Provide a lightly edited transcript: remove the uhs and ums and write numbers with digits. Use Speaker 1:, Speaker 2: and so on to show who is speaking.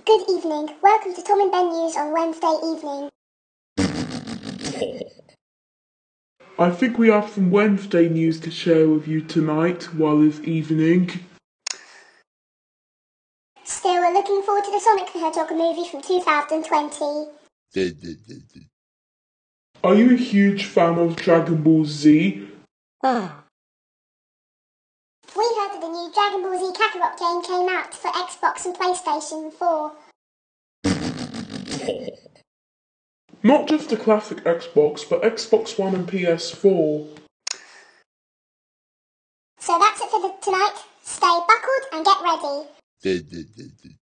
Speaker 1: Good evening. Welcome to Tom and Ben News on Wednesday evening.
Speaker 2: I think we have some Wednesday news to share with you tonight while it's evening.
Speaker 1: Still, we're looking forward to the Sonic the Hedgehog movie from 2020.
Speaker 2: Are you a huge fan of Dragon Ball Z?
Speaker 1: We heard that the new Dragon Ball Z Kakarot game came out for Xbox and PlayStation 4.
Speaker 2: Not just the classic Xbox, but Xbox One and PS4.
Speaker 1: So that's it for tonight. Stay buckled and get ready.